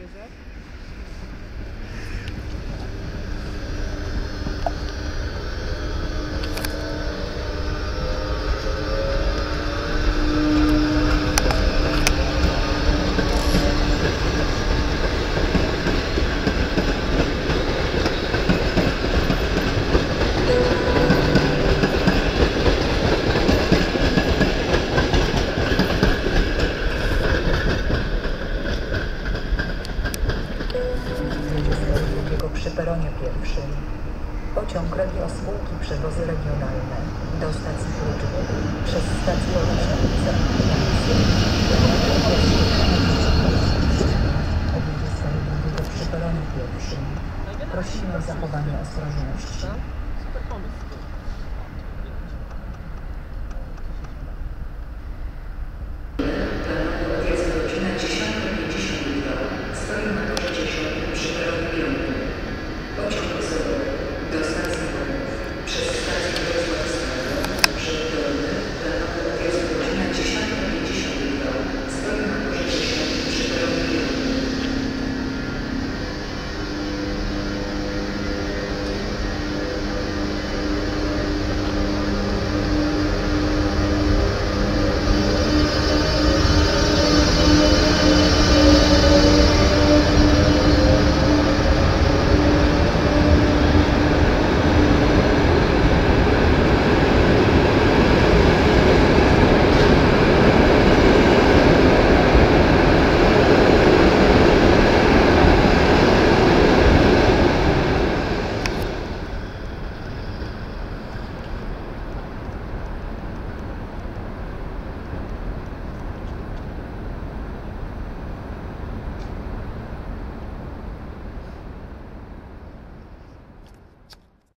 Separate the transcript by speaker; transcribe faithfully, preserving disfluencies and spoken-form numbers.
Speaker 1: Przy peronie pierwszym. Pociąg Regiospółki Przewozy Regionalne do stacji Kluczyk przez stację Oleszenica. Odjedzie z kolei drugiego przy peronie pierwszym. Prosimy o zachowanie ostrożności.
Speaker 2: Super pomysł.